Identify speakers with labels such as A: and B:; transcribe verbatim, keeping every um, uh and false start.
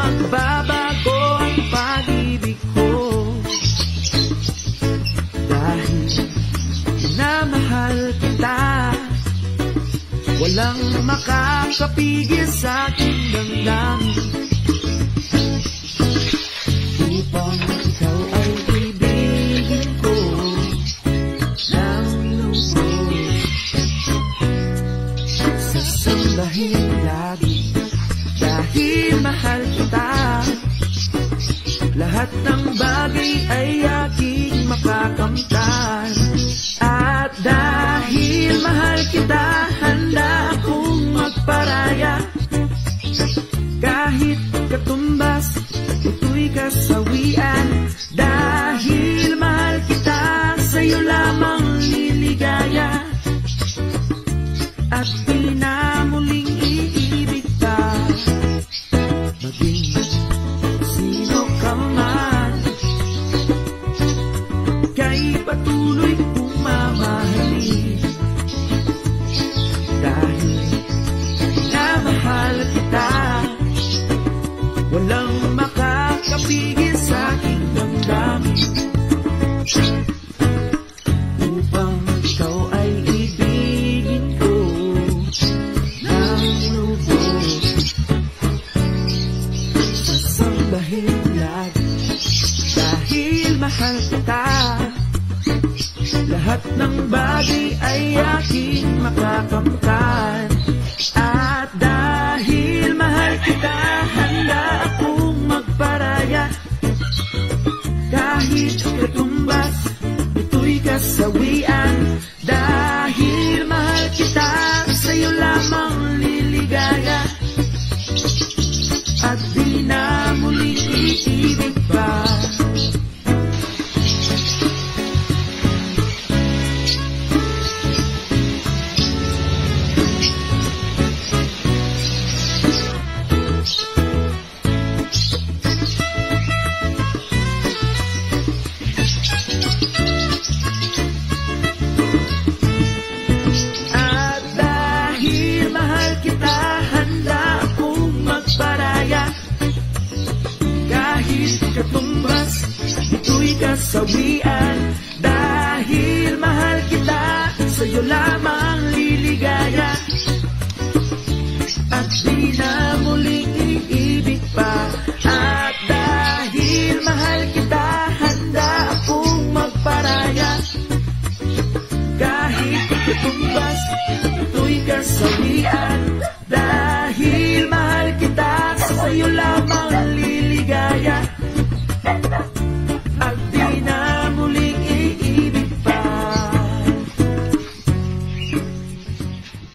A: magbabago ang pag-ibig ko. Dahil minamahal kita, walang makakapigil sa aking damdamin. Upang ikaw ay ibigin ko ng lubos, sasambahin lagi dahil mahal kita. Lahat ng bagay ay aking makakamtan. At dahil mahal kita, handa akong magparaya. Kahit katumbas, ito'y kasawian. Dahil mahal kita, sa'yo lamang liligaya. At di na muling iibig pa, maging sino ka man. Kay patuloy kong mamahalin. Dahil minamahal kita, walang makakapigil sa aking damdamin. Upang ikaw ay ibigin ko ng lubos, sasambahin lagi dahil mahal kita. Lahat ng bagay ay aking makakamtan. At dahil mahal kita, handa akong magparaya. Kahit katumbas, ito'y kasawian. Dahil mahal kita, sa'yo lamang liligaya. At di na muling iibig pa. Katumbas, ito'y kasawian. Dahil mahal kita, sa'yo lamang liligaya. At di na muling iibig pa. At dahil mahal kita, handa akong magparaya. Kahit katumbas, ito'y kasawian.